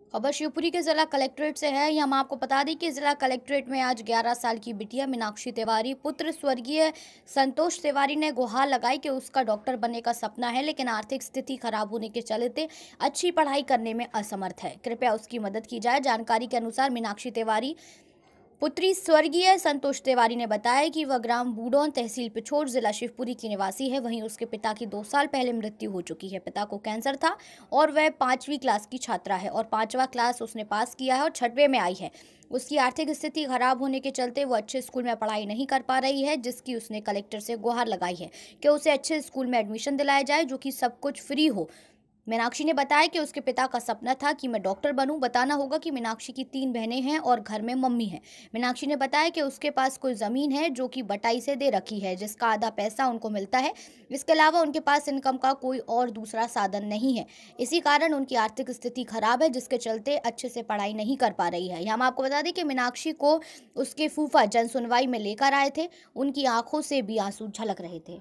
खबर शिवपुरी के जिला कलेक्ट्रेट से है। हम आपको बता दें कि जिला कलेक्ट्रेट में आज 11 साल की बिटिया मीनाक्षी तिवारी पुत्र स्वर्गीय संतोष तिवारी ने गुहार लगाई कि उसका डॉक्टर बनने का सपना है, लेकिन आर्थिक स्थिति खराब होने के चलते अच्छी पढ़ाई करने में असमर्थ है। कृपया उसकी मदद की जाए। जानकारी के अनुसार मीनाक्षी तिवारी पुत्री स्वर्गीय संतोष तिवारी ने बताया कि वह ग्राम बूडौन, तहसील पिछोर, जिला शिवपुरी की निवासी है। वहीं उसके पिता की 2 साल पहले मृत्यु हो चुकी है। पिता को कैंसर था और वह 5वीं क्लास की छात्रा है और 5वां क्लास उसने पास किया है और 6वें में आई है। उसकी आर्थिक स्थिति खराब होने के चलते वो अच्छे स्कूल में पढ़ाई नहीं कर पा रही है, जिसकी उसने कलेक्टर से गुहार लगाई है कि उसे अच्छे स्कूल में एडमिशन दिलाया जाए, जो कि सब कुछ फ्री हो। मीनाक्षी ने बताया कि उसके पिता का सपना था कि मैं डॉक्टर बनूं। बताना होगा कि मीनाक्षी की 3 बहनें हैं और घर में मम्मी है। मीनाक्षी ने बताया कि उसके पास कोई ज़मीन है जो कि बटाई से दे रखी है, जिसका आधा पैसा उनको मिलता है। इसके अलावा उनके पास इनकम का कोई और दूसरा साधन नहीं है। इसी कारण उनकी आर्थिक स्थिति खराब है, जिसके चलते अच्छे से पढ़ाई नहीं कर पा रही है। हम आपको बता दें कि मीनाक्षी को उसके फूफा जन सुनवाई में लेकर आए थे। उनकी आंखों से भी आंसू झलक रहे थे।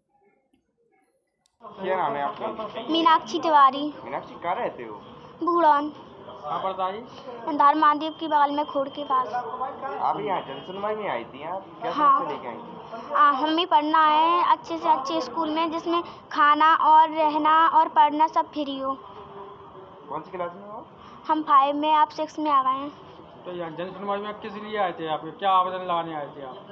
क्या नाम है आपका? मीनाक्षी तिवारी। मीनाक्षी कहाँ रहते हो? बूढ़ौन। कहाँ पड़ता है? धर्म महादेव की बगल में खोड़ के पास। आप यहाँ जनसुनवाई में आई थी? आप क्या हाँ। समस्या लेके आई थी? हमें पढ़ना है अच्छे से अच्छे स्कूल में, जिसमें खाना और रहना और पढ़ना सब फ्री हो। कौन सी क्लास में हो? हम 5 में, आप 6 में आ गए हैं। तो यहाँ जनसुनवाई में किस लिए आए थे? आप क्या आवेदन लगाने आए थे आप?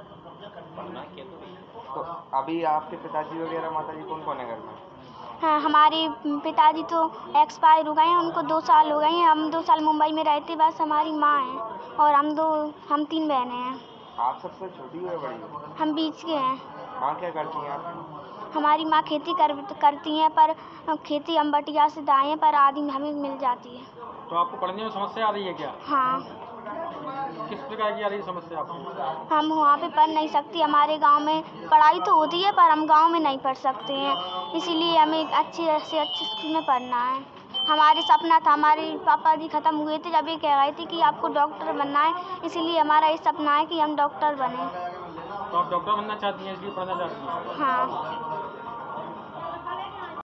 तो अभी आपके पिताजी वगैरह माताजी कौन कौन है घर में? हाँ, हमारे पिताजी तो एक्सपायर हो गए हैं, उनको 2 साल हो गए हैं। हम 2 साल मुंबई में रहते, बस हमारी माँ है और हम 3 बहनें हैं। आप सबसे छोटी हो या बड़ी हो? हम बीच के हैं। माँ क्या करती हैं आपकी? हमारी माँ खेती करती हैं, पर खेती हम बटिया से दाएँ पर आदि हमें मिल जाती है। तो आपको पढ़ने में समस्या आ रही है क्या? हाँ। किस प्रकार की आ रही है समस्या आपको? हम वहाँ पे पढ़ नहीं सकती। हमारे गांव में पढ़ाई तो होती है, पर हम गांव में नहीं पढ़ सकते हैं, इसीलिए हमें अच्छे से अच्छे स्कूल में पढ़ना है। हमारे सपना था, हमारे पापा जी ख़त्म हुए थे जब ये कह रहे थे कि आपको डॉक्टर बनना है, इसीलिए हमारा ये सपना है कि हम डॉक्टर बने। तो आप डॉक्टर बनना चाहती हैं, इसलिए पढ़ना चाहती हैं? हाँ।